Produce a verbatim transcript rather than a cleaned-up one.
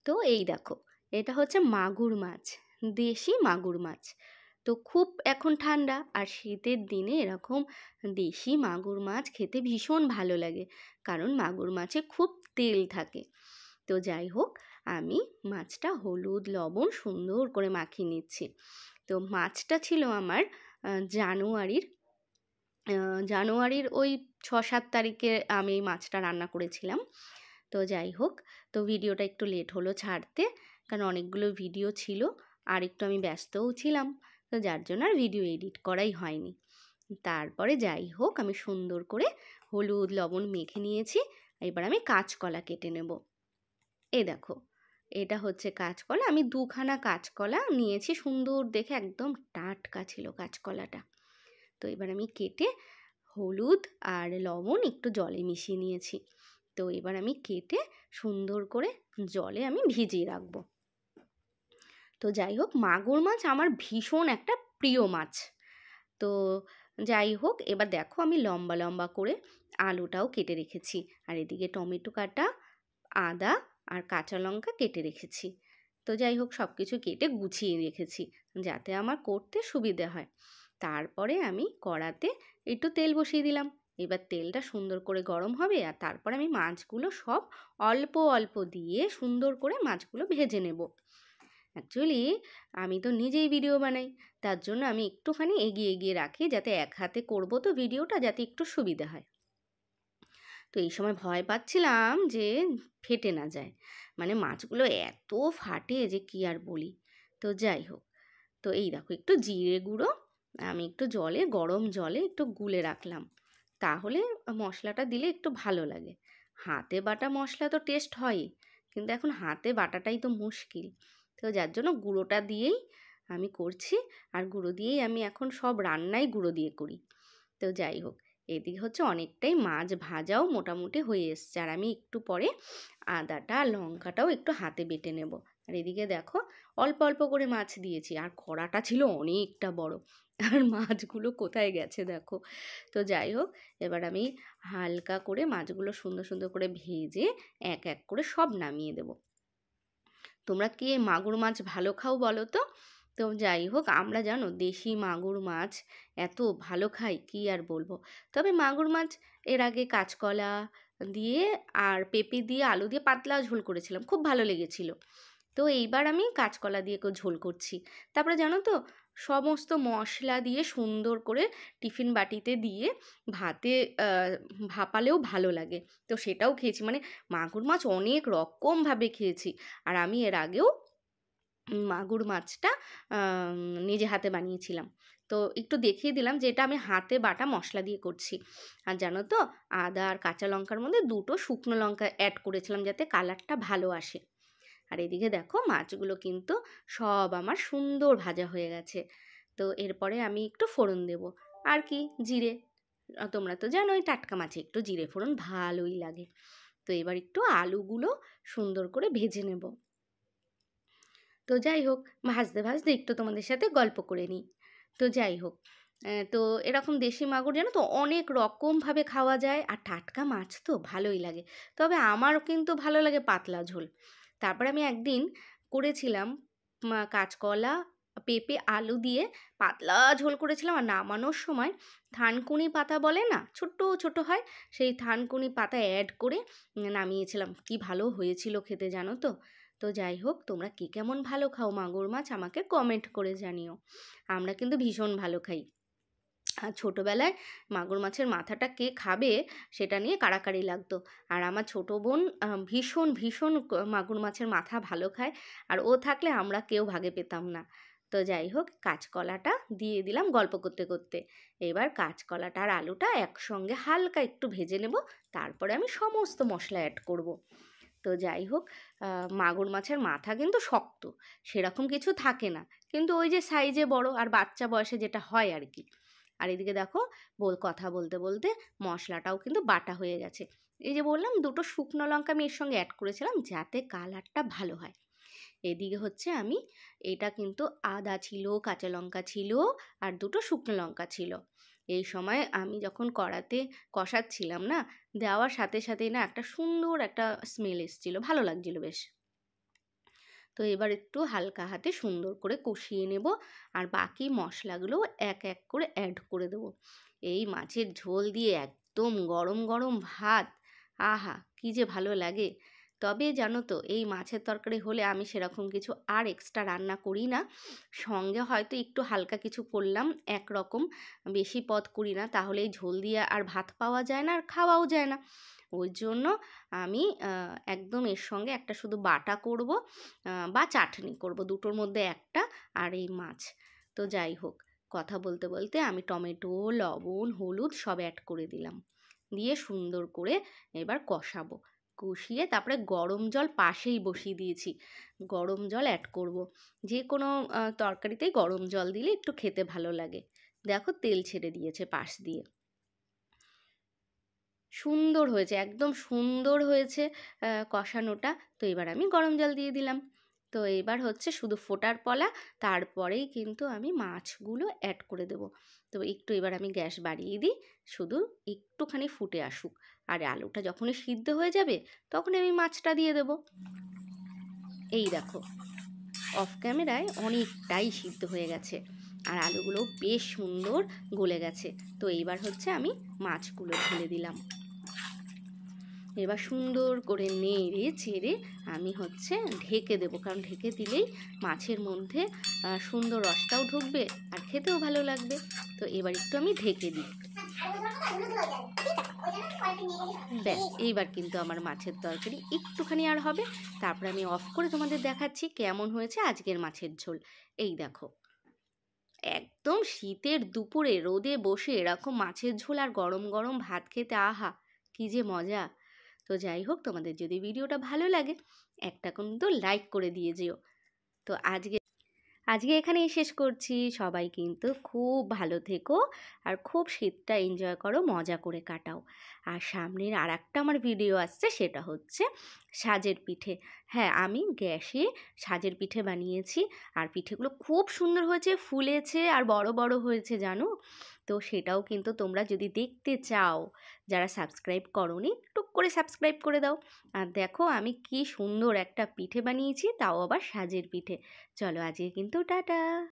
তো এই দেখো, এটা হচ্ছে মাগুর মাছ, দেশি মাগুর মাছ। তো খুব এখন ঠান্ডা, আর শীতের দিনে এরকম দেশি মাগুর মাছ খেতে ভীষণ ভালো লাগে, কারণ মাগুর মাছে খুব তেল থাকে। তো যাই হোক, আমি মাছটা হলুদ লবণ সুন্দর করে মাখিয়ে নিচ্ছি। তো মাছটা ছিল আমার জানুয়ারির জানুয়ারির ওই ছ সাত তারিখে আমি এই মাছটা রান্না করেছিলাম। তো যাই হোক, তো ভিডিওটা একটু লেট হলো ছাড়তে, কারণ অনেকগুলো ভিডিও ছিল আর একটু আমি ব্যস্তও ছিলাম, তো যার জন্য আর ভিডিও এডিট করাই হয়নি। তারপরে যাই হোক, আমি সুন্দর করে হলুদ লবণ মেখে নিয়েছি। এবার আমি কাঁচকলা কেটে নেব। এই দেখো, এটা হচ্ছে কাঁচকলা, আমি দুখানা কাঁচকলা নিয়েছি, সুন্দর দেখে একদম টাটকা ছিল কাঁচকলাটা। তো এবার আমি কেটে হলুদ আর লবণ একটু জলে মিশিয়ে নিয়েছি। তো এবার আমি কেটে সুন্দর করে জলে আমি ভিজিয়ে রাখবো। তো যাই হোক, মাগুর মাছ আমার ভীষণ একটা প্রিয় মাছ। তো যাই হোক, এবার দেখো আমি লম্বা লম্বা করে আলুটাও কেটে রেখেছি, আর এদিকে টমেটো কাটা, আদা আর কাঁচা লঙ্কা কেটে রেখেছি। তো যাই হোক, সব কিছু কেটে গুছিয়ে রেখেছি যাতে আমার করতে সুবিধে হয়। তারপরে আমি কড়াতে একটু তেল বসিয়ে দিলাম। এবার তেলটা সুন্দর করে গরম হবে, আর তারপর আমি মাছগুলো সব অল্প অল্প দিয়ে সুন্দর করে মাছগুলো ভেজে নেব। অ্যাকচুয়ালি আমি তো নিজেই ভিডিও বানাই, তার জন্য আমি একটুখানি এগিয়ে এগিয়ে রাখি, যাতে এক হাতে করবো তো ভিডিওটা, যাতে একটু সুবিধা হয়। তো এই সময় ভয় পাচ্ছিলাম যে ফেটে না যায়, মানে মাছগুলো এত ফাটে যে কি আর বলি। তো যাই হোক, তো এই দেখো, একটু জিরে গুঁড়ো আমি একটু জলে, গরম জলে একটু গুলে রাখলাম, তাহলে মশলাটা দিলে একটু ভালো লাগে। হাতে বাটা মশলা তো টেস্ট হয়ই, কিন্তু এখন হাতে বাটাটাই তো মুশকিল। তো যার জন্য গুঁড়োটা দিয়েই আমি করছি, আর গুঁড়ো দিয়েই আমি এখন সব রান্নাই গুঁড়ো দিয়ে করি। তো যাই হোক, এদিকে হচ্ছে অনেকটাই মাছ ভাজাও মোটামুটি হয়ে এসছে, আর আমি একটু পরে আদাটা লঙ্কাটাও একটু হাতে বেটে নেব। আর এদিকে দেখো, অল্প অল্প করে মাছ দিয়েছি, আর কড়াটা ছিল অনেকটা বড়, আর মাছগুলো কোথায় গেছে দেখো। তো যাই হোক, এবার আমি হালকা করে মাছগুলো সুন্দর সুন্দর করে ভেজে এক এক করে সব নামিয়ে দেব। তোমরা কে মাগুর মাছ ভালো খাও বলো তো? তো যাই হোক, আমরা জানো দেশি মাগুর মাছ এত ভালো খাই কি আর বলবো। তবে মাগুর মাছ এর আগে কাঁচকলা দিয়ে আর পেঁপে দিয়ে আলু দিয়ে পাতলা ঝোল করেছিলাম, খুব ভালো লেগেছিল। তো এইবার আমি কাঁচকলা দিয়ে ঝোল করছি। তারপরে জানো তো, সমস্ত মশলা দিয়ে সুন্দর করে টিফিন বাটিতে দিয়ে ভাতে ভাপালেও ভালো লাগে। তো সেটাও খেয়েছি, মানে মাগুর মাছ অনেক রকমভাবে খেয়েছি। আর আমি এর আগেও মাগুর মাছটা নিজে হাতে বানিয়েছিলাম। তো একটু দেখিয়ে দিলাম যে এটা আমি হাতে বাটা মশলা দিয়ে করছি। আর জানো তো, আদা আর কাঁচা লঙ্কার মধ্যে দুটো শুকনো লঙ্কা অ্যাড করেছিলাম যাতে কালারটা ভালো আসে। আর এদিকে দেখো, মাছগুলো কিন্তু সব আমার সুন্দর ভাজা হয়ে গেছে। তো এরপরে আমি একটু ফোড়ন দেব, আর কি, জিরে। তোমরা তো জানোই টাটকা মাছে একটু জিরে ফোড়ন ভালোই লাগে। তো এবার একটু আলুগুলো সুন্দর করে ভেজে নেব। তো যাই হোক, ভাজতে ভাজতে একটু তোমাদের সাথে গল্প করে নিই। তো যাই হোক, তো এরকম দেশি মাগুর জানো তো অনেক রকমভাবে খাওয়া যায়, আর টাটকা মাছ তো ভালোই লাগে। তবে আমারও কিন্তু ভালো লাগে পাতলা ঝোল। তারপর আমি একদিন করেছিলাম কাঁচকলা পেঁপে আলু দিয়ে পাতলা ঝোল করেছিলাম, আর নামানোর সময় থানকুনি পাতা বলে না, ছোট্ট ছোট হয়, সেই থানকুনি পাতা অ্যাড করে নামিয়েছিলাম। কি ভালো হয়েছিল খেতে জানো তো। তো যাই হোক, তোমরা কে কেমন ভালো খাও মাগুর মাছ আমাকে কমেন্ট করে জানিও। আমরা কিন্তু ভীষণ ভালো খাই। আর ছোটোবেলায় মাগুর মাছের মাথাটা কে খাবে সেটা নিয়ে কাড়াকাড়ি লাগতো। আর আমার ছোটো বোন ভীষণ ভীষণ মাগুর মাছের মাথা ভালো খায়, আর ও থাকলে আমরা কেউ ভাগে পেতাম না। তো যাই হোক, কাঁচকলাটা দিয়ে দিলাম গল্প করতে করতে। এবার কাঁচকলাটা আর আলুটা একসঙ্গে হালকা একটু ভেজে নেব, তারপরে আমি সমস্ত মশলা অ্যাড করব। তো যাই হোক, মাগুর মাছের মাথা কিন্তু শক্ত, সেরকম কিছু থাকে না, কিন্তু ওই যে সাইজে বড় আর বাচ্চা বয়সে যেটা হয় আর কি। আর এদিকে দেখো, বল কথা বলতে বলতে মশলাটাও কিন্তু বাটা হয়ে গেছে। এই যে বললাম, দুটো শুকনো লঙ্কা আমি এর সঙ্গে অ্যাড করেছিলাম যাতে কালারটা ভালো হয়। এদিকে হচ্ছে আমি, এটা কিন্তু আদা ছিল, কাঁচা লঙ্কা ছিল, আর দুটো শুকনো লঙ্কা ছিল। এই সময় আমি যখন কড়াতে কষাচ্ছিলাম না, দেওয়ার সাথে সাথেই না একটা সুন্দর একটা স্মেল এসেছিলো, ভালো লাগছিলো বেশ। তো এবার একটু হালকা হাতে সুন্দর করে কষিয়ে নেব, আর বাকি মশলাগুলো এক এক করে অ্যাড করে দেবো। এই মাছের ঝোল দিয়ে একদম গরম গরম ভাত, আহা কী যে ভালো লাগে। তবে জানো তো, এই মাছের তরকারি হলে আমি সেরকম কিছু আর এক্সট্রা রান্না করি না, সঙ্গে হয়তো একটু হালকা কিছু করলাম, একরকম বেশি পদ করি না, তাহলে এই ঝোল দিয়ে আর ভাত পাওয়া যায় না আর খাওয়াও যায় না। ওই জন্য আমি একদম এর সঙ্গে একটা শুধু বাটা করব বা চাটনি করব, দুটোর মধ্যে একটা, আর এই মাছ। তো যাই হোক, কথা বলতে বলতে আমি টমেটো, লবণ, হলুদ সব অ্যাড করে দিলাম, দিয়ে সুন্দর করে এবার কষাবো। কষিয়ে তারপরে গরম জল পাশেই বসিয়ে দিয়েছি, গরম জল অ্যাড করব। যে কোনো তরকারিতেই গরম জল দিলে একটু খেতে ভালো লাগে। দেখো তেল ছেড়ে দিয়েছে পাশ দিয়ে, সুন্দর হয়েছে, একদম সুন্দর হয়েছে কষানোটা। তো এবার আমি গরম জল দিয়ে দিলাম। তো এবার হচ্ছে শুধু ফোটার পালা, তারপরেই কিন্তু আমি মাছগুলো অ্যাড করে দেব। তো একটু এবার আমি গ্যাস বাড়িয়ে দিই, শুধু একটুখানি ফুটে আসুক, আর আলুটা যখনই সিদ্ধ হয়ে যাবে তখন আমি মাছটা দিয়ে দেব। এই দেখো, অফ ক্যামেরায় অনেকটাই সিদ্ধ হয়ে গেছে, আর আলুগুলো বেশ সুন্দর গলে গেছে। তো এইবার হচ্ছে আমি মাছগুলো ঢেলে দিলাম। এবার সুন্দর করে নেড়ে চেড়ে আমি হচ্ছে ঢেকে দেবো, কারণ ঢেকে দিলেই মাছের মধ্যে সুন্দর রসটাও ঢুকবে আর খেতেও ভালো লাগবে। তো এবার একটু আমি ঢেকে দিই। ব্যাস, এইবার কিন্তু আমার মাছের তরকারি একটুখানি আর হবে, তারপরে আমি অফ করে তোমাদের দেখাচ্ছি কেমন হয়েছে আজকের মাছের ঝোল। এই দেখো, একদম শীতের দুপুরে রোদে বসে এরকম মাছের ঝোল আর গরম গরম ভাত খেতে, আহা কী যে মজা। তো যাই হোক, তোমাদের যদি ভিডিওটা ভালো লাগে একটা কিন্তু লাইক করে দিয়ে যেও। তো আজকে আজকে এখানেই শেষ করছি। সবাই কিন্তু খুব ভালো থেকো, আর খুব শীতটা এনজয় করো, মজা করে কাটাও। আর সামনের আর একটা আমার ভিডিও আসছে, সেটা হচ্ছে সাজের পিঠে। হ্যাঁ, আমি গ্যাসে সাজের পিঠে বানিয়েছি, আর পিঠেগুলো খুব সুন্দর হয়েছে, ফুলেছে আর বড় বড় হয়েছে জানো। তো সেটাও কিন্তু তোমরা যদি দেখতে চাও, যারা সাবস্ক্রাইব করোনি, টুক করে সাবস্ক্রাইব করে দাও। আর দেখো আমি কি সুন্দর একটা পিঠে বানিয়েছি, তাও আবার সাজের পিঠে। চলো আজকে কিন্তু টাটা।